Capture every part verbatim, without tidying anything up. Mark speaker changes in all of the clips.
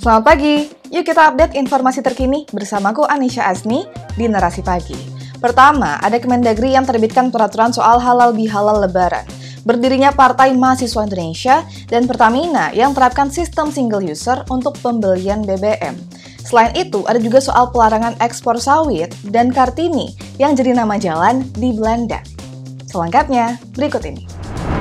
Speaker 1: Selamat pagi, yuk kita update informasi terkini bersamaku Anisha Asni di Narasi Pagi. Pertama, ada Kemendagri yang terbitkan peraturan soal halal bihalal lebaran. Berdirinya Partai Mahasiswa Indonesia dan Pertamina yang terapkan sistem single user untuk pembelian B B M. Selain itu, ada juga soal pelarangan ekspor sawit dan Kartini yang jadi nama jalan di Belanda. Selengkapnya, berikut ini.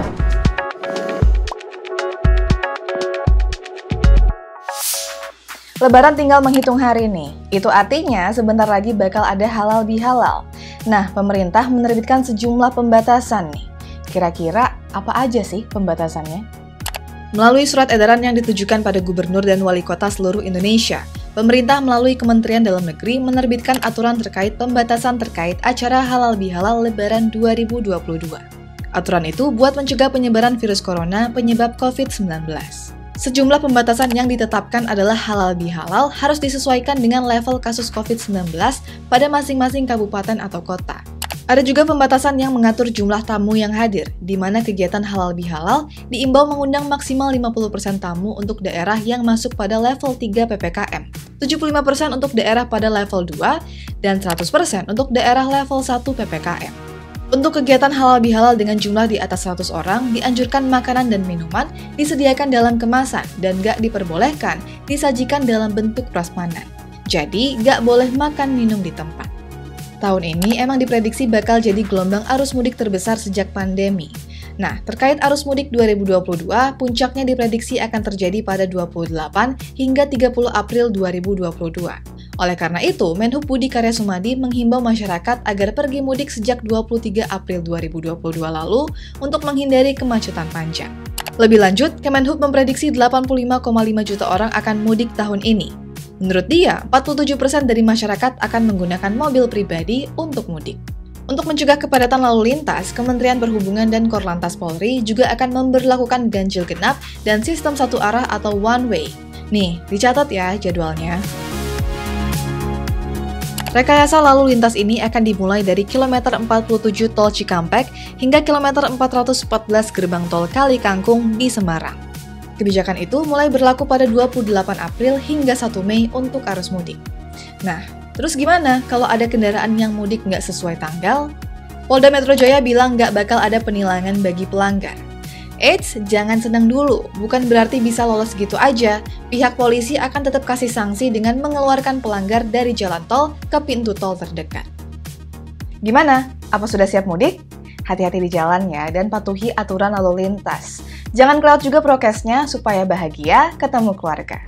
Speaker 1: Lebaran tinggal menghitung hari nih. Itu artinya sebentar lagi bakal ada halal bihalal. Nah, pemerintah menerbitkan sejumlah pembatasan nih. Kira-kira apa aja sih pembatasannya? Melalui surat edaran yang ditujukan pada gubernur dan wali kota seluruh Indonesia, pemerintah melalui Kementerian Dalam Negeri menerbitkan aturan terkait pembatasan terkait acara halal bihalal Lebaran dua ribu dua puluh dua. Aturan itu buat mencegah penyebaran virus corona penyebab covid sembilan belas. Sejumlah pembatasan yang ditetapkan adalah halal bihalal harus disesuaikan dengan level kasus covid sembilan belas pada masing-masing kabupaten atau kota. Ada juga pembatasan yang mengatur jumlah tamu yang hadir, di mana kegiatan halal bihalal diimbau mengundang maksimal lima puluh persen tamu untuk daerah yang masuk pada level tiga P P K M, tujuh puluh lima persen untuk daerah pada level dua, dan seratus persen untuk daerah level satu P P K M. Untuk kegiatan halal bihalal dengan jumlah di atas seratus orang, dianjurkan makanan dan minuman disediakan dalam kemasan dan gak diperbolehkan disajikan dalam bentuk prasmanan. Jadi, gak boleh makan minum di tempat. Tahun ini emang diprediksi bakal jadi gelombang arus mudik terbesar sejak pandemi. Nah, terkait arus mudik dua ribu dua puluh dua, puncaknya diprediksi akan terjadi pada dua puluh delapan hingga tiga puluh April dua ribu dua puluh dua. Oleh karena itu, Menhub Budi Karya Sumadi menghimbau masyarakat agar pergi mudik sejak dua puluh tiga April dua ribu dua puluh dua lalu untuk menghindari kemacetan panjang. Lebih lanjut, Kemenhub memprediksi delapan puluh lima koma lima juta orang akan mudik tahun ini. Menurut dia, empat puluh tujuh persen dari masyarakat akan menggunakan mobil pribadi untuk mudik. Untuk mencegah kepadatan lalu lintas, Kementerian Perhubungan dan Korlantas Polri juga akan memberlakukan ganjil genap dan sistem satu arah atau one way. Nih, dicatat ya jadwalnya. Rekayasa lalu lintas ini akan dimulai dari kilometer empat puluh tujuh Tol Cikampek hingga kilometer empat ratus empat belas Gerbang Tol Kali Kangkung di Semarang. Kebijakan itu mulai berlaku pada dua puluh delapan April hingga satu Mei untuk arus mudik. Nah, terus gimana kalau ada kendaraan yang mudik nggak sesuai tanggal? Polda Metro Jaya bilang nggak bakal ada penilangan bagi pelanggar. Eits, jangan senang dulu, bukan berarti bisa lolos gitu aja. Pihak polisi akan tetap kasih sanksi dengan mengeluarkan pelanggar dari jalan tol ke pintu tol terdekat. Gimana? Apa sudah siap mudik? Hati-hati di jalan ya dan patuhi aturan lalu lintas. Jangan kelewat juga prokesnya supaya bahagia ketemu keluarga.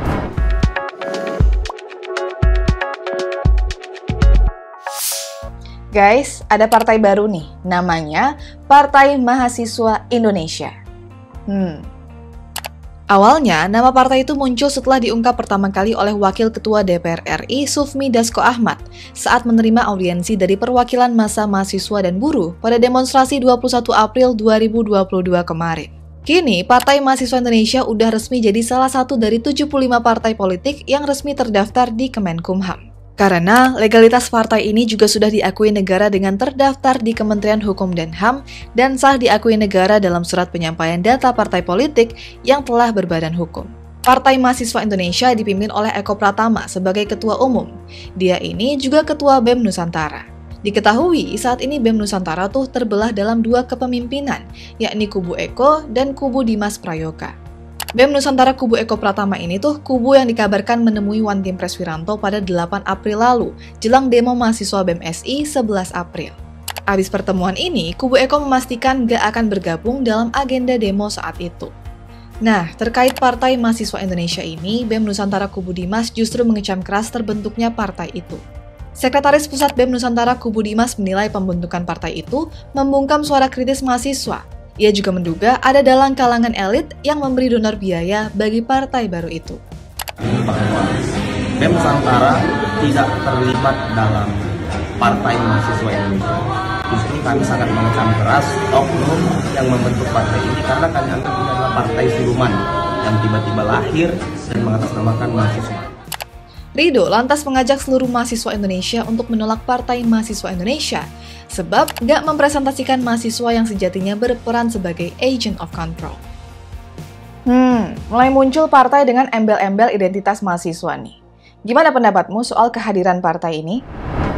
Speaker 1: Guys, ada partai baru nih, namanya Partai Mahasiswa Indonesia. Hmm. Awalnya, nama partai itu muncul setelah diungkap pertama kali oleh Wakil Ketua D P R R I Sufmi Dasko Ahmad saat menerima audiensi dari perwakilan massa mahasiswa dan buruh pada demonstrasi dua puluh satu April dua ribu dua puluh dua kemarin. Kini, Partai Mahasiswa Indonesia udah resmi jadi salah satu dari tujuh puluh lima partai politik yang resmi terdaftar di Kemenkumham. Karena legalitas partai ini juga sudah diakui negara dengan terdaftar di Kementerian Hukum dan H A M dan sah diakui negara dalam surat penyampaian data partai politik yang telah berbadan hukum. Partai Mahasiswa Indonesia dipimpin oleh Eko Pratama sebagai ketua umum. Dia ini juga ketua B E M Nusantara. Diketahui saat ini B E M Nusantara tuh terbelah dalam dua kepemimpinan, yakni kubu Eko dan kubu Dimas Prayoga. B E M Nusantara kubu Eko Pratama ini tuh kubu yang dikabarkan menemui One Team Press Wiranto pada delapan April lalu, jelang demo mahasiswa B E M S I sebelas April. Abis pertemuan ini, kubu Eko memastikan gak akan bergabung dalam agenda demo saat itu. Nah, terkait Partai Mahasiswa Indonesia ini, B E M Nusantara kubu Dimas justru mengecam keras terbentuknya partai itu. Sekretaris Pusat B E M Nusantara kubu Dimas menilai pembentukan partai itu membungkam suara kritis mahasiswa. Ia juga menduga ada dalam kalangan elit yang memberi donor biaya bagi partai baru itu.
Speaker 2: Bahwa B E M Nusantara tidak terlibat dalam Partai Mahasiswa Indonesia. Justru kami sangat mengecam keras oknum yang membentuk partai ini karena kami anggap ini adalah partai siluman yang tiba-tiba lahir dan mengatasnamakan mahasiswa.
Speaker 1: Ridho lantas mengajak seluruh mahasiswa Indonesia untuk menolak Partai Mahasiswa Indonesia, sebab gak mempresentasikan mahasiswa yang sejatinya berperan sebagai agent of control. Hmm, mulai muncul partai dengan embel-embel identitas mahasiswa nih. Gimana pendapatmu soal kehadiran partai ini?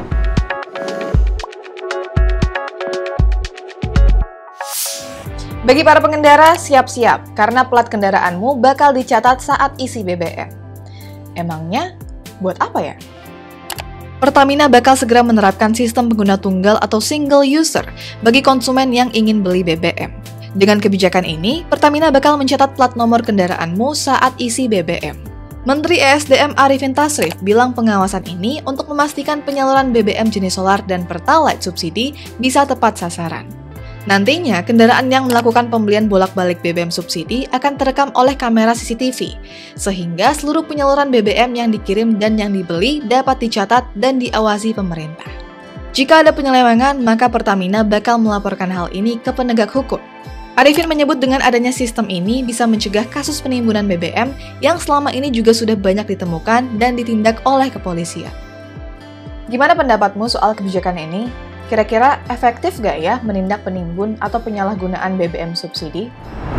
Speaker 1: Bagi para pengendara, siap-siap, karena plat kendaraanmu bakal dicatat saat isi B B M. Emangnya, buat apa ya? Pertamina bakal segera menerapkan sistem pengguna tunggal atau single user bagi konsumen yang ingin beli B B M. Dengan kebijakan ini, Pertamina bakal mencatat plat nomor kendaraanmu saat isi B B M. Menteri E S D M Arifin Tasrif bilang pengawasan ini untuk memastikan penyaluran B B M jenis solar dan Pertalite subsidi bisa tepat sasaran. Nantinya, kendaraan yang melakukan pembelian bolak-balik B B M subsidi akan terekam oleh kamera C C T V, sehingga seluruh penyaluran B B M yang dikirim dan yang dibeli dapat dicatat dan diawasi pemerintah. Jika ada penyelewengan, maka Pertamina bakal melaporkan hal ini ke penegak hukum. Arifin menyebut dengan adanya sistem ini bisa mencegah kasus penimbunan B B M yang selama ini juga sudah banyak ditemukan dan ditindak oleh kepolisian. Gimana pendapatmu soal kebijakan ini? Kira-kira efektif gak ya menindak penimbun atau penyalahgunaan B B M subsidi?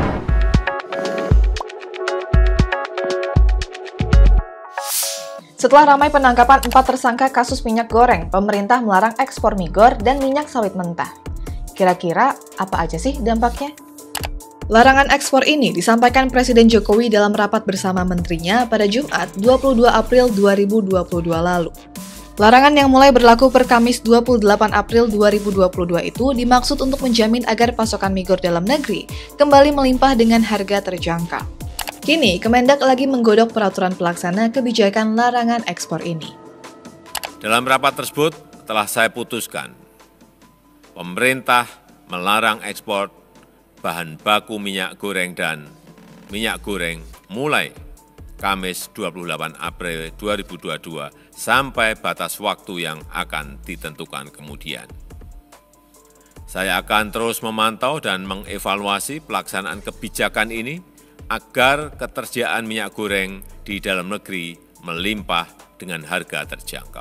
Speaker 1: Setelah ramai penangkapan empat tersangka kasus minyak goreng, pemerintah melarang ekspor migor dan minyak sawit mentah. Kira-kira apa aja sih dampaknya? Larangan ekspor ini disampaikan Presiden Jokowi dalam rapat bersama menterinya pada Jumat dua puluh dua April dua ribu dua puluh dua lalu. Larangan yang mulai berlaku per Kamis dua puluh delapan April dua ribu dua puluh dua itu dimaksud untuk menjamin agar pasokan migor dalam negeri kembali melimpah dengan harga terjangkau. Kini, Kemendak lagi menggodok peraturan pelaksana kebijakan larangan ekspor ini.
Speaker 3: Dalam rapat tersebut telah saya putuskan, pemerintah melarang ekspor bahan baku minyak goreng dan minyak goreng mulai Kamis dua puluh delapan April dua ribu dua puluh dua sampai batas waktu yang akan ditentukan kemudian. Saya akan terus memantau dan mengevaluasi pelaksanaan kebijakan ini agar ketersediaan minyak goreng di dalam negeri melimpah dengan harga terjangkau.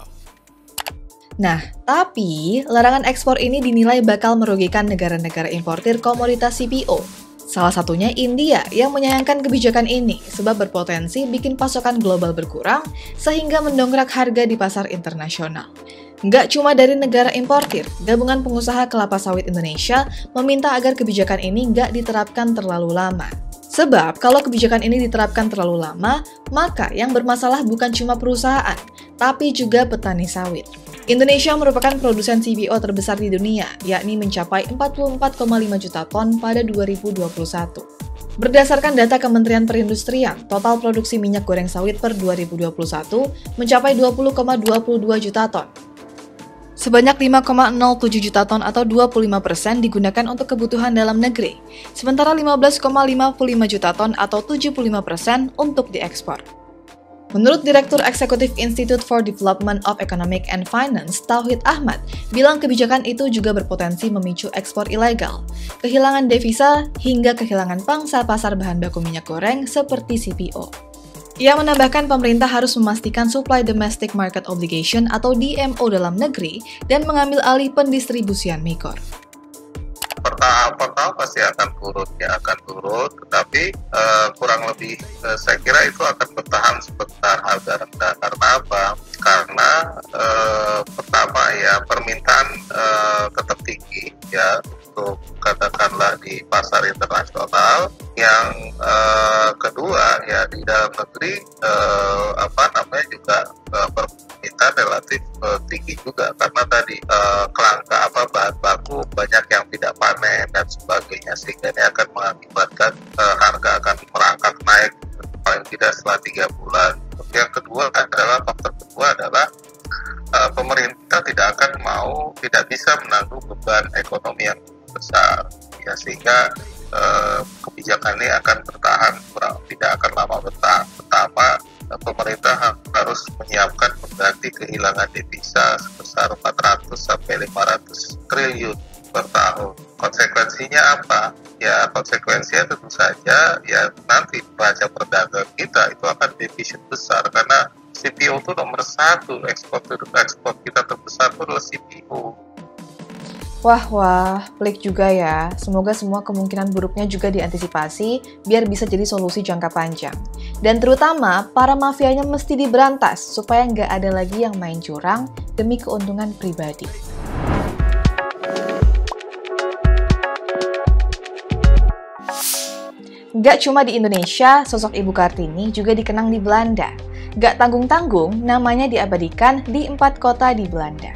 Speaker 1: Nah, tapi larangan ekspor ini dinilai bakal merugikan negara-negara importir komoditas C P O. Salah satunya India yang menyayangkan kebijakan ini sebab berpotensi bikin pasokan global berkurang sehingga mendongkrak harga di pasar internasional. Nggak cuma dari negara importir, Gabungan Pengusaha Kelapa Sawit Indonesia meminta agar kebijakan ini nggak diterapkan terlalu lama. Sebab kalau kebijakan ini diterapkan terlalu lama, maka yang bermasalah bukan cuma perusahaan, tapi juga petani sawit. Indonesia merupakan produsen C P O terbesar di dunia, yakni mencapai empat puluh empat koma lima juta ton pada dua ribu dua puluh satu. Berdasarkan data Kementerian Perindustrian, total produksi minyak goreng sawit per dua ribu dua puluh satu mencapai dua puluh koma dua puluh dua juta ton. Sebanyak lima koma nol tujuh juta ton atau dua puluh lima persen digunakan untuk kebutuhan dalam negeri, sementara lima belas koma lima puluh lima juta ton atau tujuh puluh lima persen untuk diekspor. Menurut Direktur Eksekutif Institute for Development of Economic and Finance, Tauhid Ahmad, bilang kebijakan itu juga berpotensi memicu ekspor ilegal, kehilangan devisa, hingga kehilangan pangsa pasar bahan baku minyak goreng seperti C P O. Ia menambahkan pemerintah harus memastikan Supply Domestic Market Obligation atau D M O dalam negeri dan mengambil alih pendistribusian migor.
Speaker 4: Pertama-tama pasti akan turun, ya akan turun, tetapi uh, kurang lebih uh, saya kira itu akan bertahan sebentar harga rendah. Karena apa? Karena uh, pertama ya permintaan uh, tetap tinggi ya untuk katakanlah di pasar internasional. Yang uh, kedua ya di dalam negeri uh, apa namanya juga uh, permintaan relatif uh, tinggi juga karena tadi uh, kelangka apa bahan baku banyak yang tidak panen dan sebagainya, sehingga ini akan mengakibatkan uh, harga akan merangkak naik paling tidak setelah tiga bulan. Yang kedua adalah faktor kedua adalah uh, pemerintah tidak akan mau tidak bisa menanggung beban ekonomi yang besar ya, sehingga uh, kebijakan ini akan bertahan tidak akan lama bertahan. Pertama, uh, pemerintah harus menyiapkan mengganti kehilangan devisa sebesar empat ratus sampai lima ratus triliun per tahun. Konsekuensinya apa? Ya konsekuensinya tentu saja ya nanti neraca perdagangan kita itu akan defisit besar karena C P O itu nomor satu, ekspor ekspor kita terbesar itu adalah C P O.
Speaker 1: Wah, wah, pelik juga ya. Semoga semua kemungkinan buruknya juga diantisipasi biar bisa jadi solusi jangka panjang. Dan terutama, para mafianya mesti diberantas supaya nggak ada lagi yang main curang demi keuntungan pribadi. Nggak cuma di Indonesia, sosok Ibu Kartini juga dikenang di Belanda. Nggak tanggung-tanggung, namanya diabadikan di empat kota di Belanda.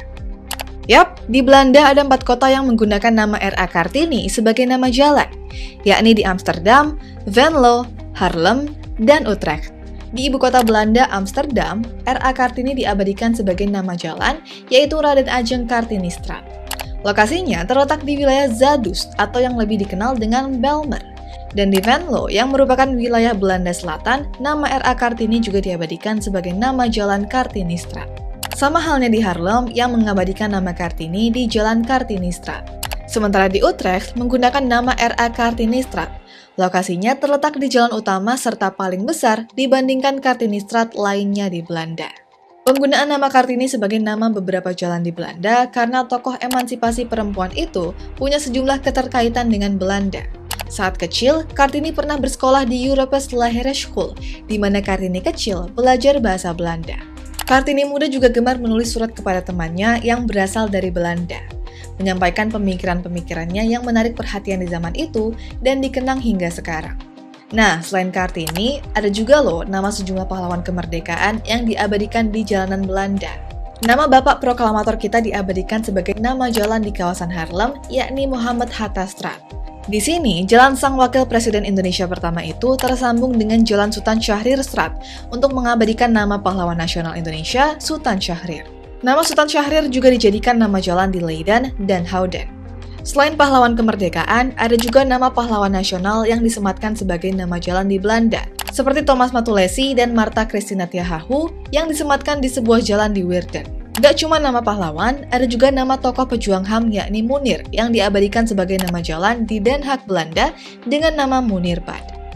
Speaker 1: Yap, di Belanda ada empat kota yang menggunakan nama R A Kartini sebagai nama jalan, yakni di Amsterdam, Venlo, Haarlem, dan Utrecht. Di ibu kota Belanda, Amsterdam, R A Kartini diabadikan sebagai nama jalan, yaitu Raden Ajeng Kartinistraat. Lokasinya terletak di wilayah Zadust atau yang lebih dikenal dengan Bijlmer. Dan di Venlo, yang merupakan wilayah Belanda Selatan, nama R A Kartini juga diabadikan sebagai nama jalan Kartinistraat. Sama halnya di Haarlem yang mengabadikan nama Kartini di Jalan Kartinistraat. Sementara di Utrecht menggunakan nama R A Kartinistraat. Lokasinya terletak di jalan utama serta paling besar dibandingkan Kartinistraat lainnya di Belanda. Penggunaan nama Kartini sebagai nama beberapa jalan di Belanda karena tokoh emansipasi perempuan itu punya sejumlah keterkaitan dengan Belanda. Saat kecil, Kartini pernah bersekolah di Europese Lagere School, di mana Kartini kecil belajar bahasa Belanda. Kartini muda juga gemar menulis surat kepada temannya yang berasal dari Belanda, menyampaikan pemikiran-pemikirannya yang menarik perhatian di zaman itu dan dikenang hingga sekarang. Nah, selain Kartini, ada juga loh nama sejumlah pahlawan kemerdekaan yang diabadikan di jalanan Belanda. Nama bapak proklamator kita diabadikan sebagai nama jalan di kawasan Haarlem, yakni Muhammad Hattastraat. Di sini, Jalan Sang Wakil Presiden Indonesia pertama itu tersambung dengan Jalan Sultan Syahrir-Straat untuk mengabadikan nama pahlawan nasional Indonesia, Sultan Syahrir. Nama Sultan Syahrir juga dijadikan nama jalan di Leiden dan Houten. Selain pahlawan kemerdekaan, ada juga nama pahlawan nasional yang disematkan sebagai nama jalan di Belanda, seperti Thomas Matulesi dan Martha Christina Tiahahu yang disematkan di sebuah jalan di Woerden. Gak cuma nama pahlawan, ada juga nama tokoh pejuang H A M yakni Munir yang diabadikan sebagai nama jalan di Den Haag, Belanda dengan nama Munirpad.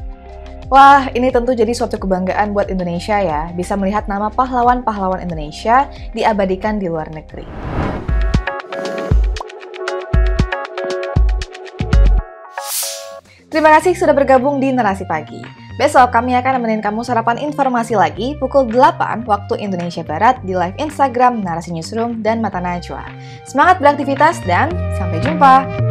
Speaker 1: Wah, ini tentu jadi suatu kebanggaan buat Indonesia ya, bisa melihat nama pahlawan-pahlawan Indonesia diabadikan di luar negeri. Terima kasih sudah bergabung di Narasi Pagi. Besok kami akan nemenin kamu sarapan informasi lagi pukul delapan waktu Indonesia Barat di live Instagram Narasi Newsroom dan Mata Najwa. Semangat beraktivitas dan sampai jumpa!